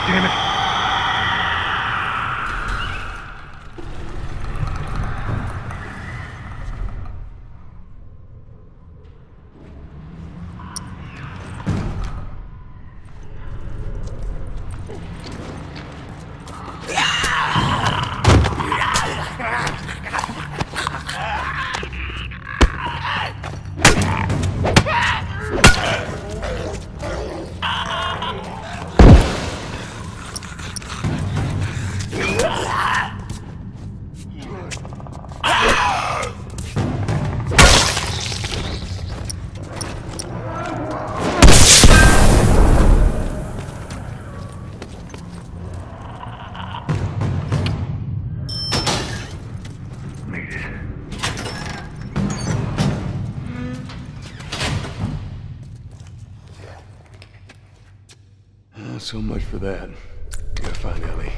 Damn it. So much for that. Gotta find Ellie.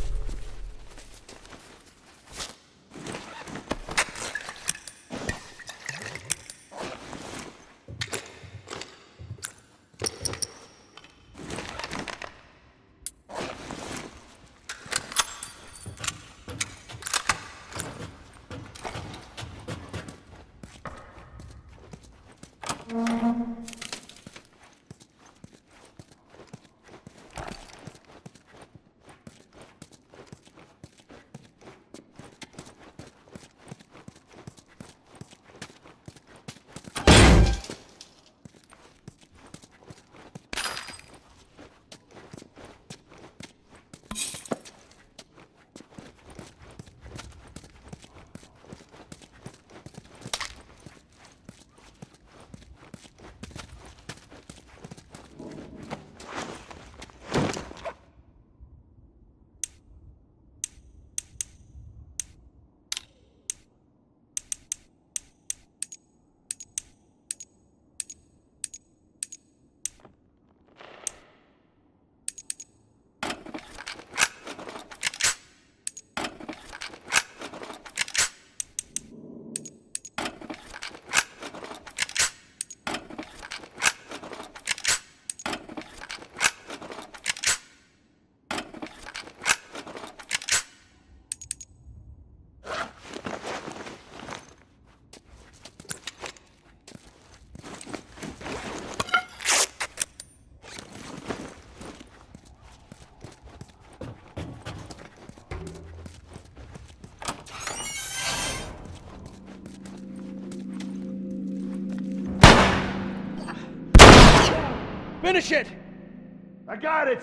Finish it! I got it!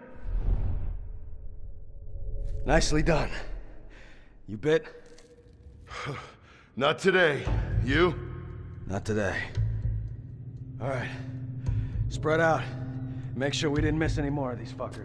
Nicely done. You bit? Not today. You? Not today. All right. Spread out. Make sure we didn't miss any more of these fuckers.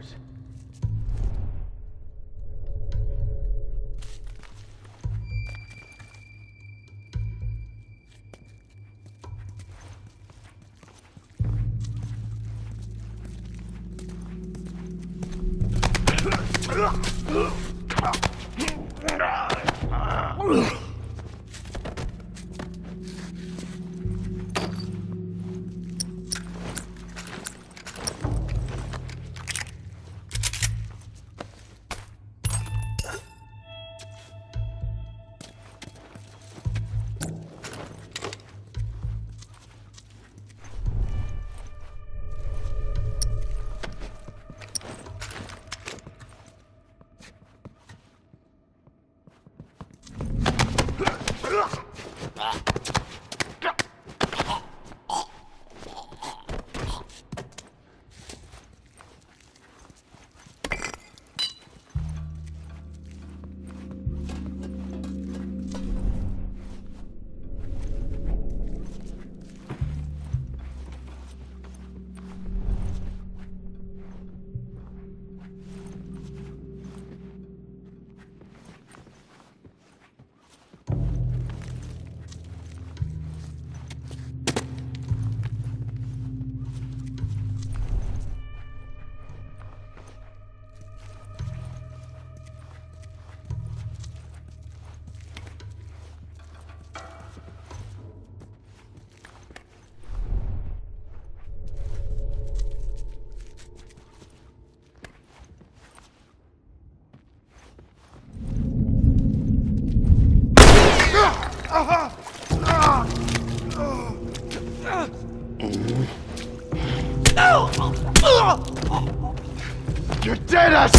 You're dead, us!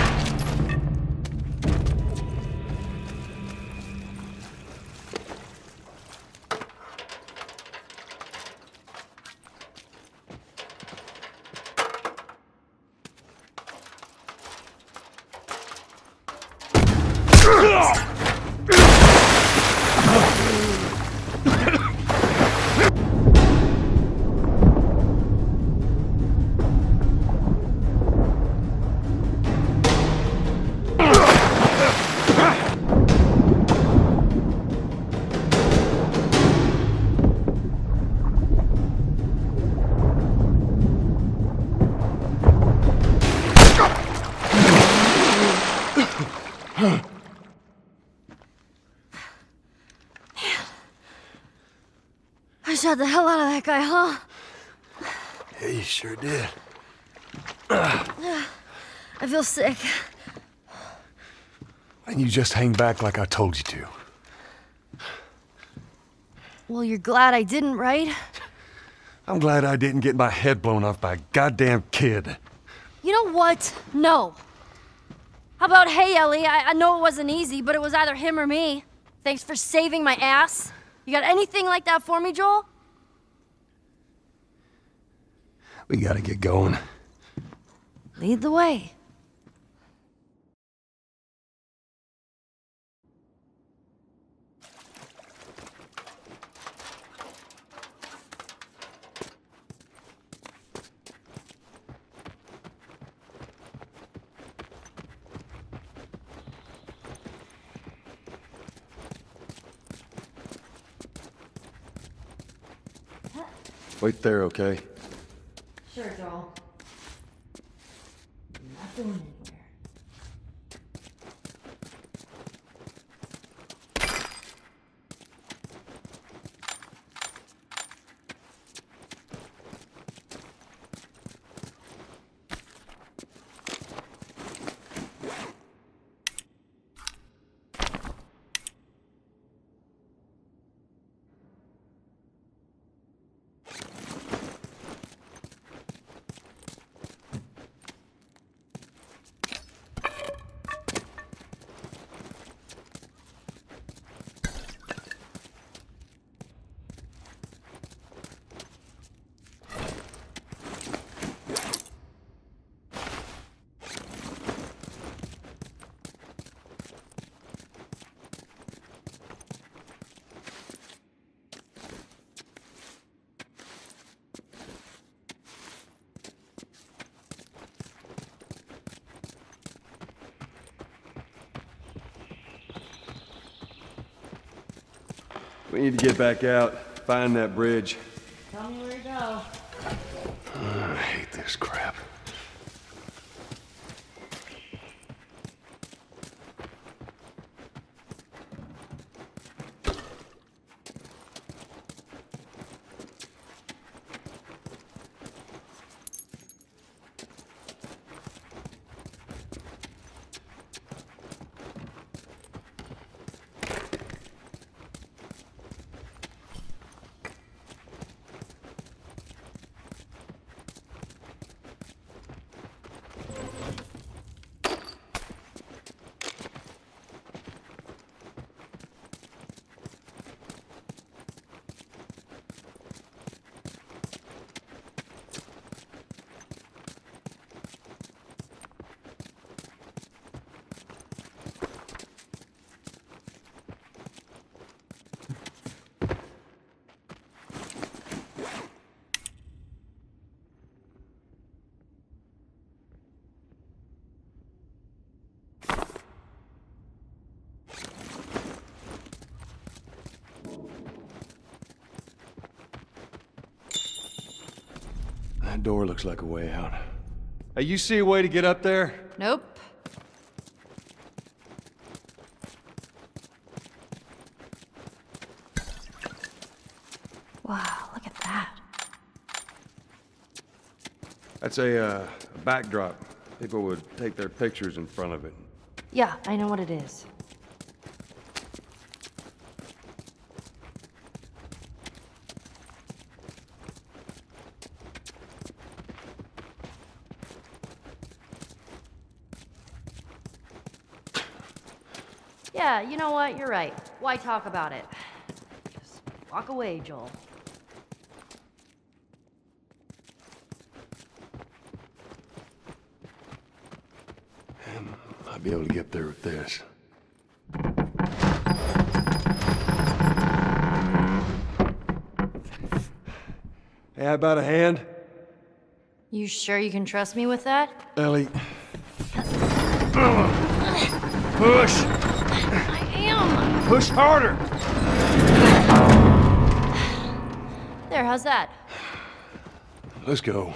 I shot the hell out of that guy, huh? Yeah, you sure did. I feel sick. Why didn't you just hang back like I told you to? Well, you're glad I didn't, right? I'm glad I didn't get my head blown off by a goddamn kid. You know what? No. How about, hey, Ellie, I know it wasn't easy, but it was either him or me. Thanks for saving my ass. You got anything like that for me, Joel? We gotta get going. Lead the way. Wait there, okay? Sure, Joel. Not going anywhere. We need to get back out, find that bridge. Tell me where to go. I hate this crap. That door looks like a way out. Hey, you see a way to get up there? Nope. Wow, look at that. That's a backdrop. People would take their pictures in front of it. Yeah, I know what it is. Yeah, you know what? You're right. Why talk about it? Just walk away, Joel. I'll be able to get there with this. Hey, how about a hand? You sure you can trust me with that? Ellie. Push! I am! Push harder! There, how's that? Let's go.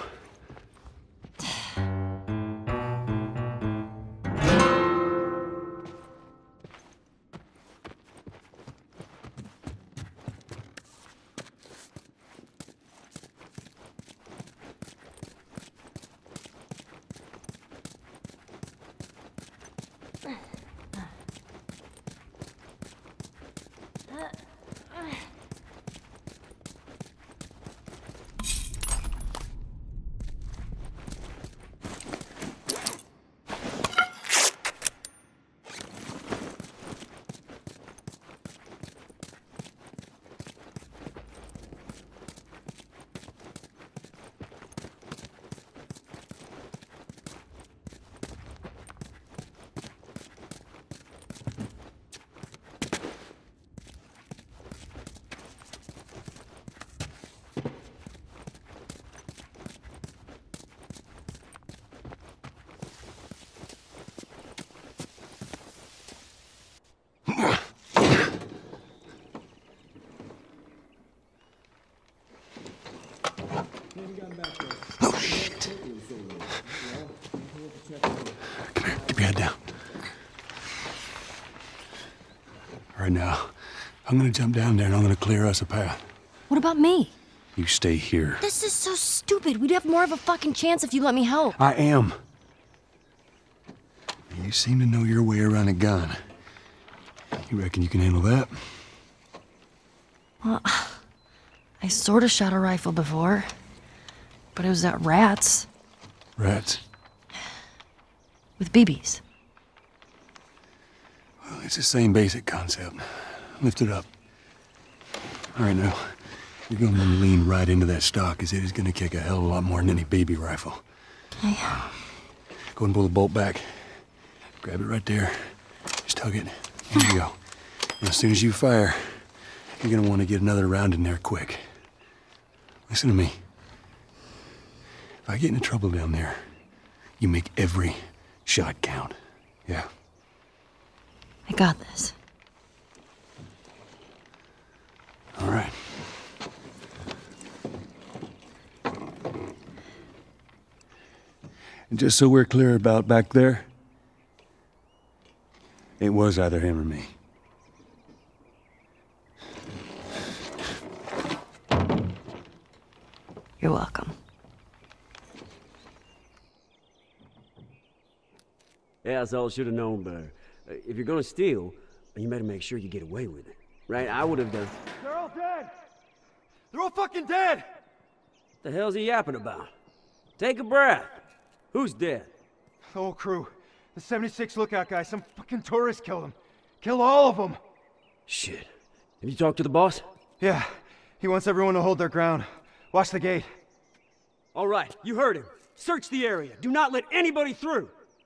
Oh, shit. Come here, keep your head down. All right now, I'm gonna jump down there and I'm gonna clear us a path. What about me? You stay here. This is so stupid. We'd have more of a fucking chance if you let me help. I am. You seem to know your way around a gun. You reckon you can handle that? Well, I sort of shot a rifle before, but it was at rats Rats? with BBs. Well, it's the same basic concept. Lift it up. All right, now, you're going to lean right into that stock, as it is going to kick a hell of a lot more than any baby rifle. Okay. Go and pull the bolt back. Grab it right there. Just tug it. There you go. And as soon as you fire, you're going to want to get another round in there quick. Listen to me. If I get into trouble down there, you make every shot count. Yeah? I got this. All right. And just so we're clear about back there, it was either him or me. You're welcome. Yeah, that's all I should have known better. If you're gonna steal, you better make sure you get away with it. Right? I would have done. They're all dead! They're all fucking dead! What the hell's he yapping about? Take a breath. Who's dead? The whole crew. The 76 lookout guy. Some fucking tourist killed him. Kill all of them! Shit. Have you talked to the boss? Yeah. He wants everyone to hold their ground. Watch the gate. All right, you heard him. Search the area. Do not let anybody through.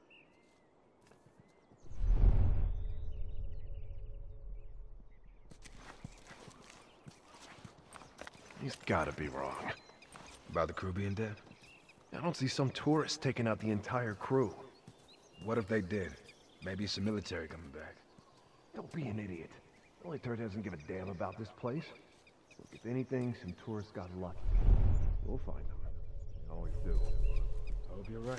He's gotta be wrong. About the crew being dead? I don't see some tourists taking out the entire crew. What if they did? Maybe some military coming back. Don't be an idiot. The only turd doesn't give a damn about this place. Look, if anything, some tourists got lucky. We'll find them. They always do. I hope you're right.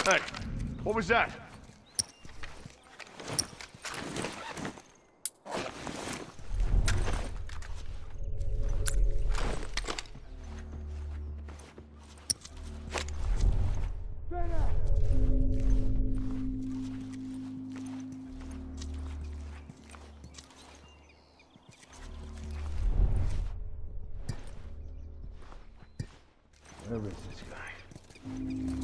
Hey, what was that? Where is this guy?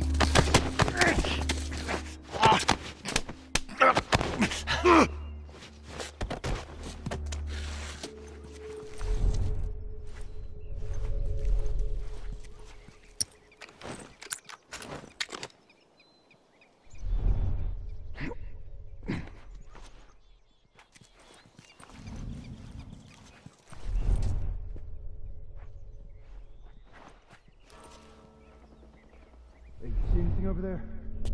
Hey, you see anything over there?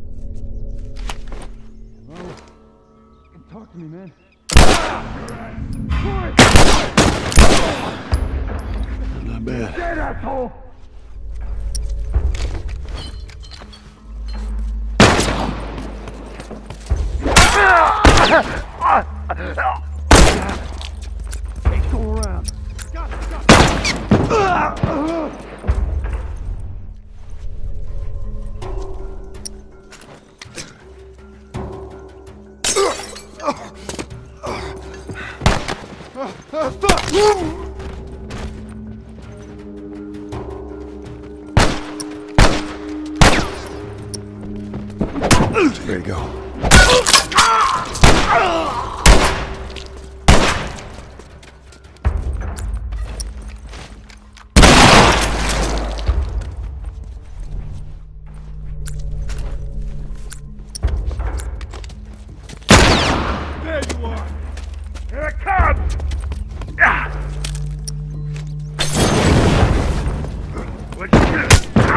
Hello? Talk to me, man. Not bad. Dead asshole! Hey, go around. Got it. There you go. There you are! Here it comes! What'd you do?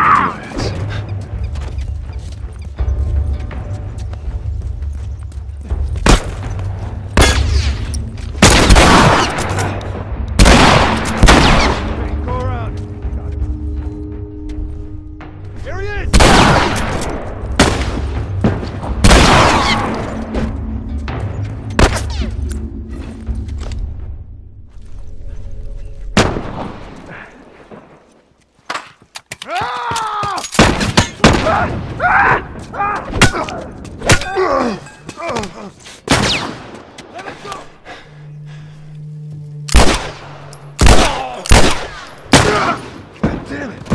Go around. Here he is! Damn it!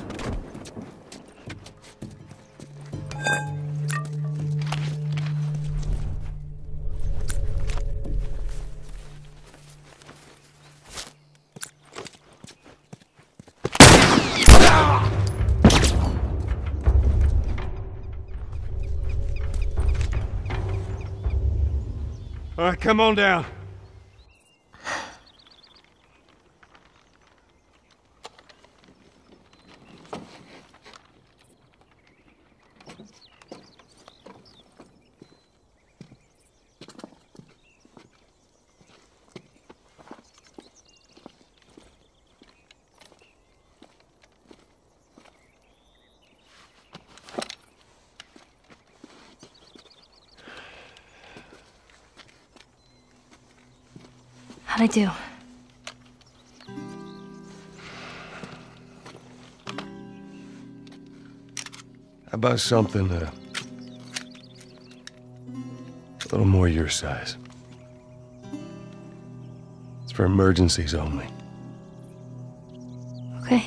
All right, come on down. How'd I do? How about something a little more your size? It's for emergencies only. Okay.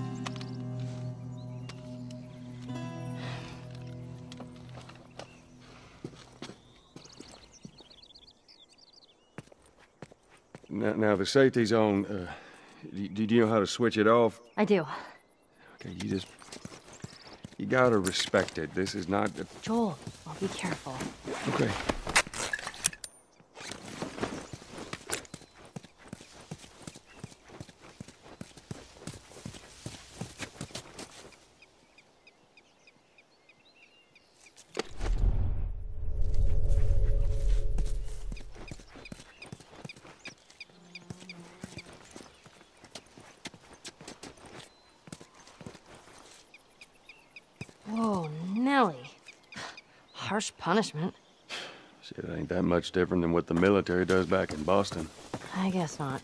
Now the safety's on. Do you know how to switch it off? I do. Okay, you gotta respect it. This is not. Joel, I'll be careful. Okay. Whoa, Nelly. harsh punishment. Shit, ain't that much different than what the military does back in Boston. I guess not.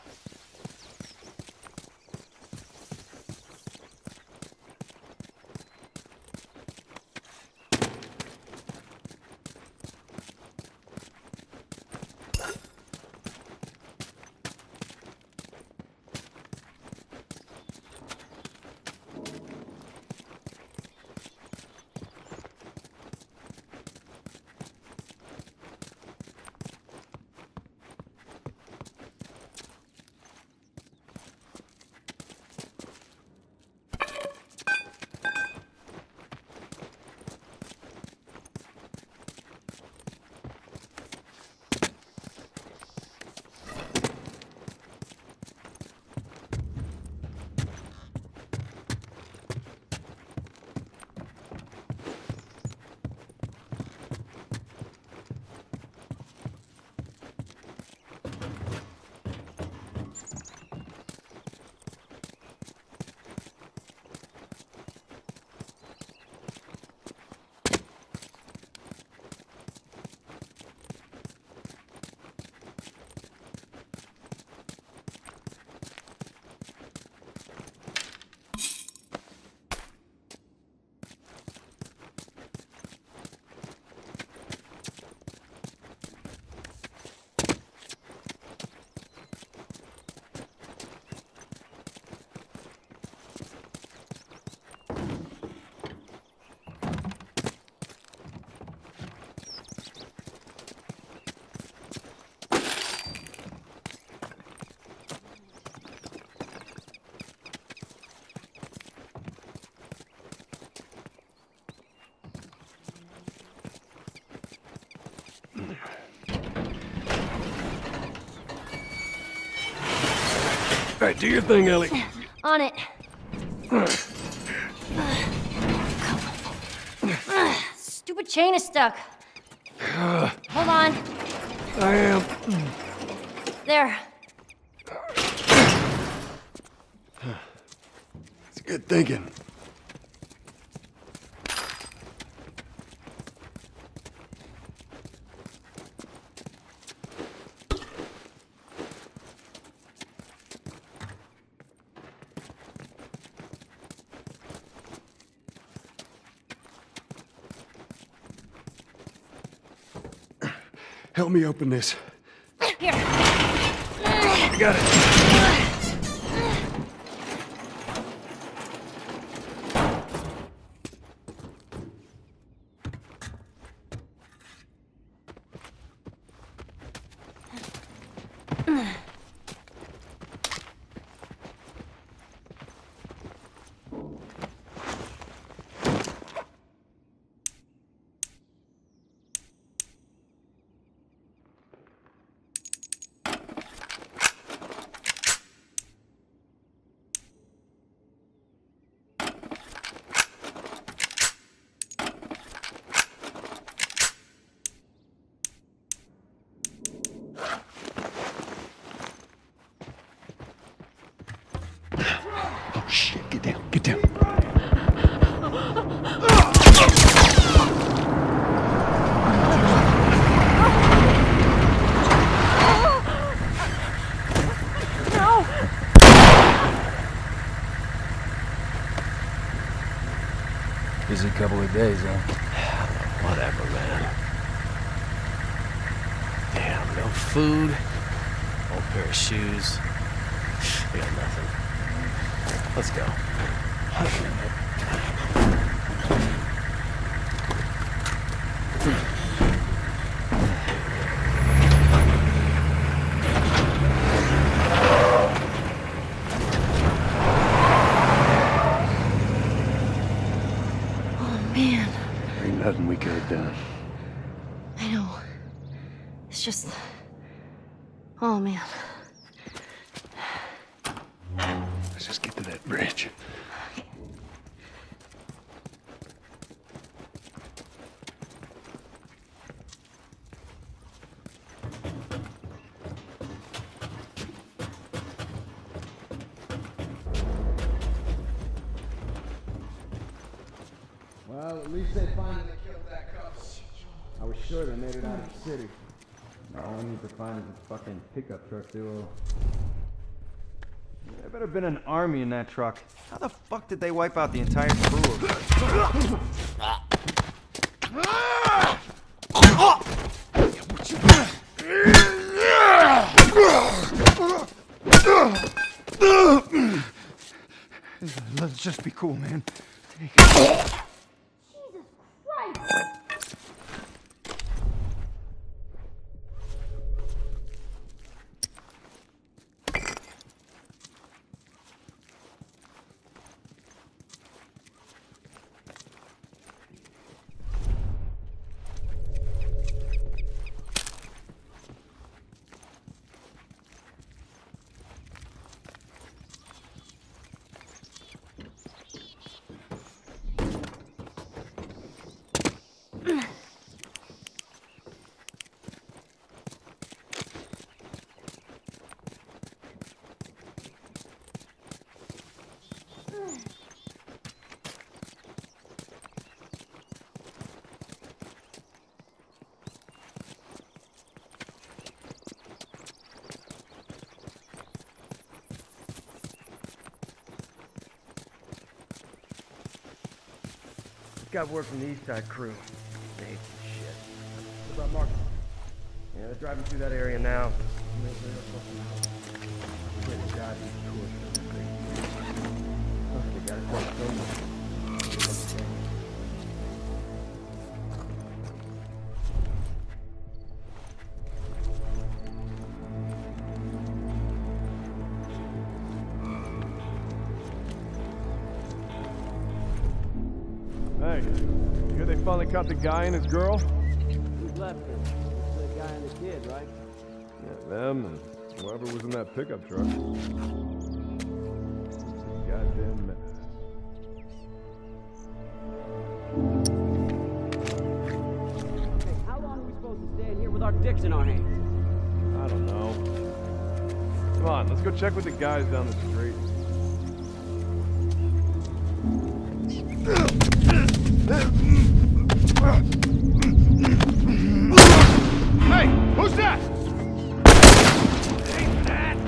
All right, do your thing, Ellie. On it. Stupid chain is stuck. Hold on. I am. There. It's good thinking. Help me open this. Here. I got it. Oh shit, get down, get down. Busy couple of days, huh? Whatever, man. Damn, no food, old pair of shoes. We got nothing. Let's go. Man, Ain't nothing we could have done. I know. It's just... Oh, man. Let's just get to that bridge. Well, at least they finally killed that cop. sure they made it out of the city. All we need to find is a fucking pickup truck duo. There better been an army in that truck. How the fuck did they wipe out the entire crew of it? Let's just be cool, man. Jesus Christ! Got word from the East Side crew. They hate some shit. What about Mark? Yeah, they're driving through that area now. They got it. Hey, you hear they finally caught the guy and his girl? Who's left then? It's the guy and the kid, right? Yeah, them and whoever was in that pickup truck. Goddamn mess. Okay, how long are we supposed to stand here with our dicks in our hands? I don't know. Come on, let's go check with the guys down the street. Hey, who's that? Ain't that?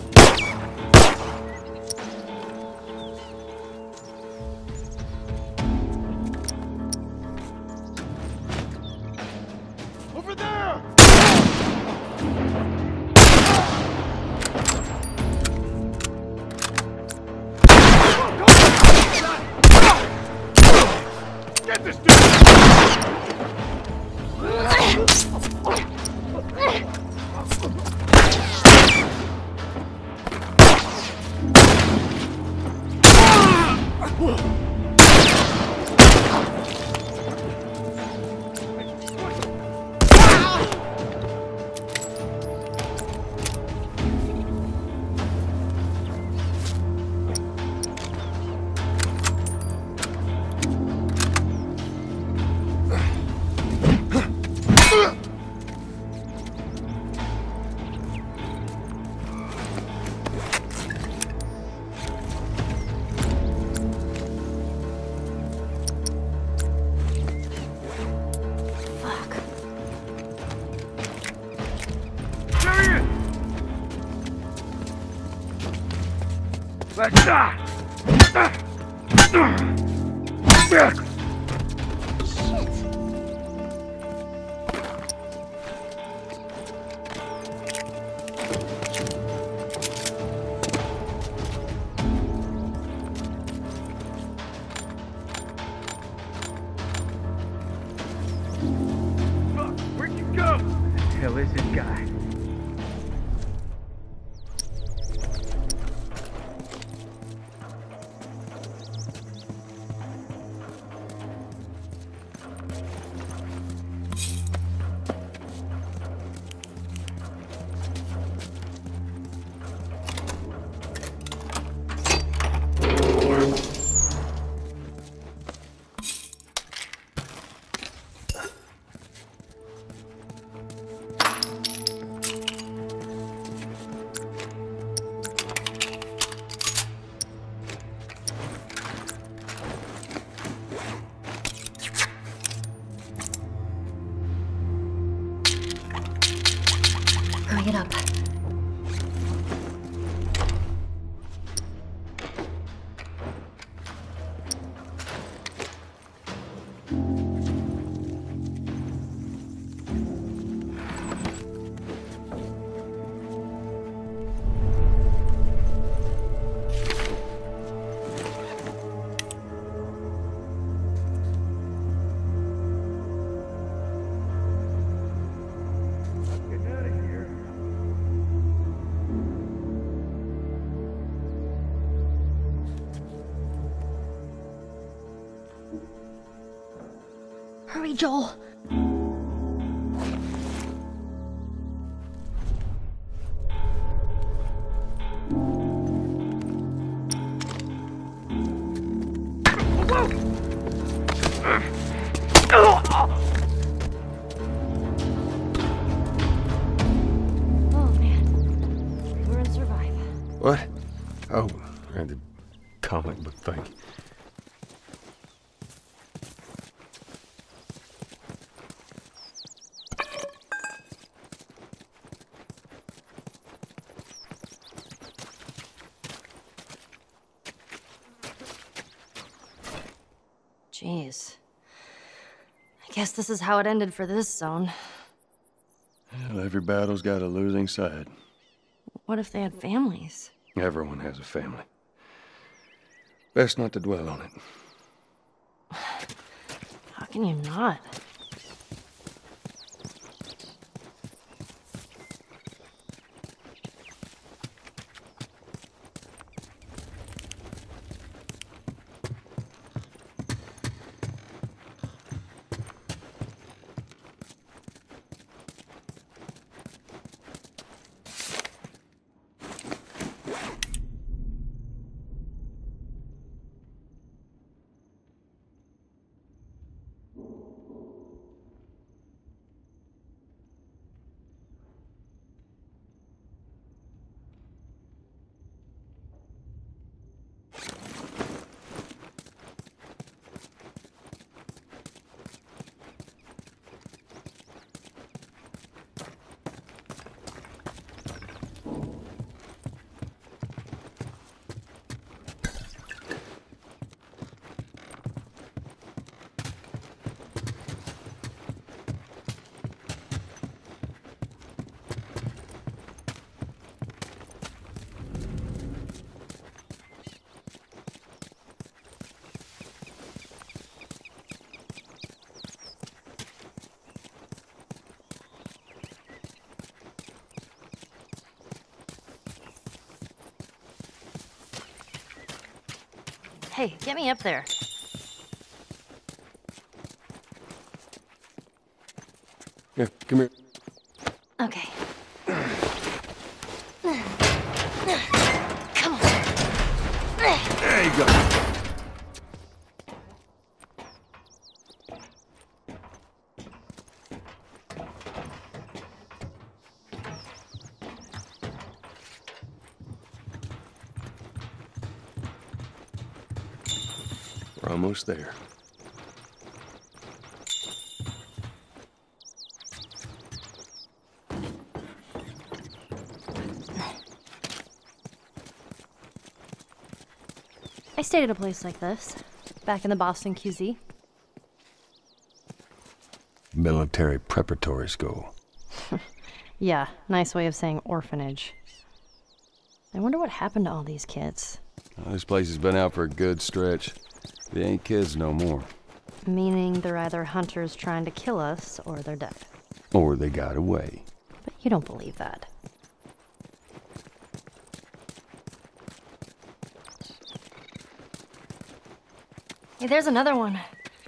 Over there! Get this dude! Let's die! Where'd you go? Who the hell is this guy? Hurry, Joel. Oh, man. We're gonna survive. What? Oh, the comic book thing. Jeez. I guess this is how it ended for this zone. Well, every battle's got a losing side. What if they had families? Everyone has a family. Best not to dwell on it. How can you not? Hey, get me up there. Here, come here. Okay. Come on. There you go. We're almost there. I stayed at a place like this, back in the Boston QZ. Military preparatory school. Yeah, nice way of saying orphanage. I wonder what happened to all these kids. Well, this place has been out for a good stretch. They ain't kids no more. Meaning they're either hunters trying to kill us, or they're dead. Or they got away. But you don't believe that. Hey, there's another one.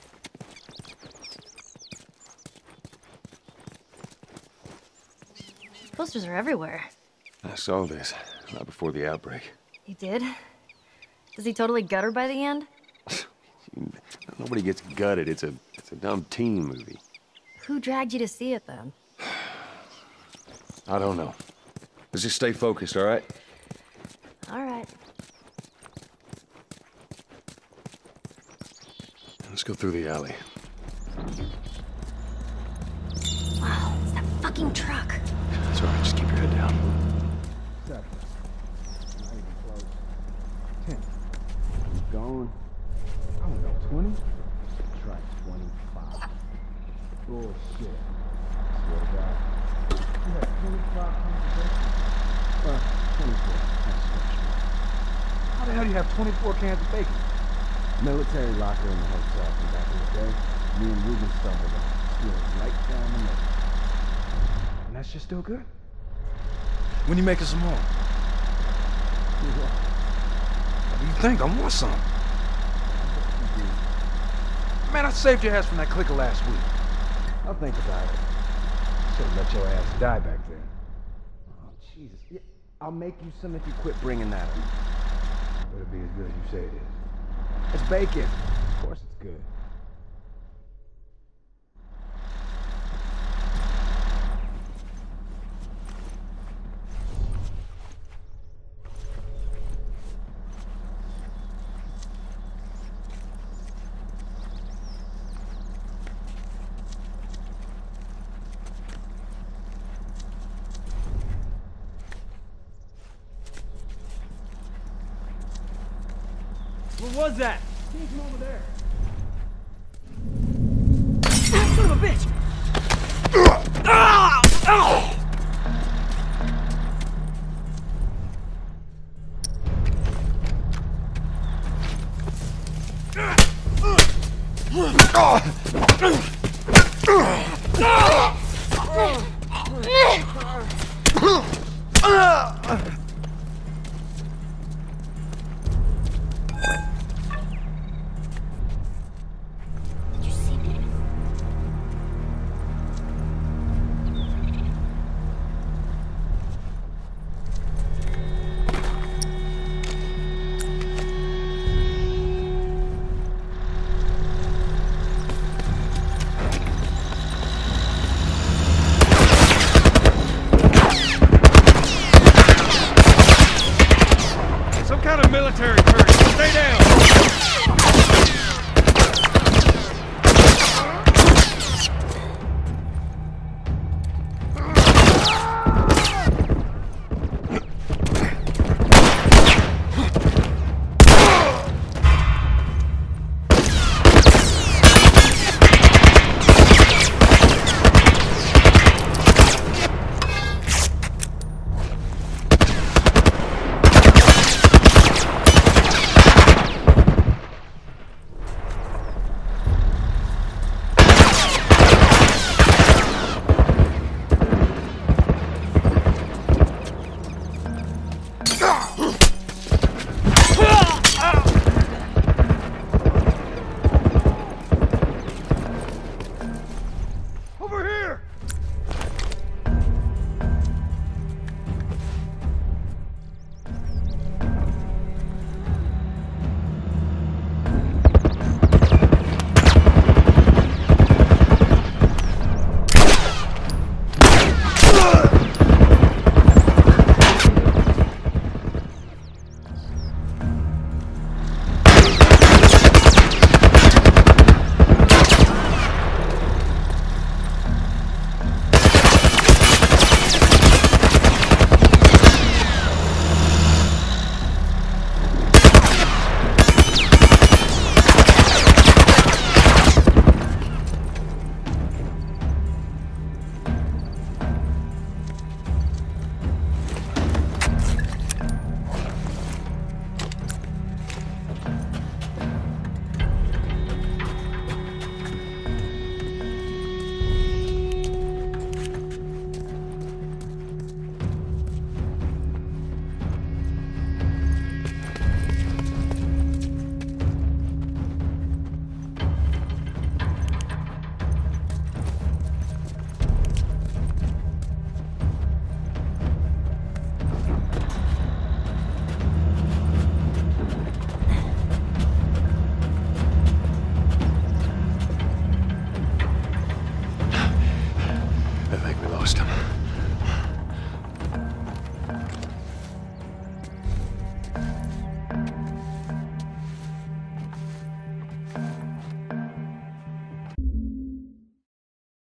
Posters are everywhere. I saw this, not before the outbreak. You did? Does he totally gut her by the end? Nobody gets gutted. It's a dumb teen movie. Who dragged you to see it then? I don't know. Let's just stay focused, all right? All right. Let's go through the alley. Wow, it's that fucking truck. That's all right. Just keep your head down. 7. Not even close. 10. Keep going. I don't know, 20? Try 25. Bullshit. Swear to God. You had 25 conversations? 24. That's so true. How the hell do you have 24 cans of bacon? Military locker in the hotel from back in the day. Me and Ruben stumbled on it. Stealing right down the middle. And that shit still good? When you making some more? What do you think? I want some. Man, I saved your ass from that clicker last week. I'll think about it. Should've let your ass die back then. Oh, Jesus. Yeah, I'll make you some if you quit bringing that up. Better be as good as you say it is. It's bacon. Of course it's good. What was that? Came from over there. Son of a bitch! Some kind of military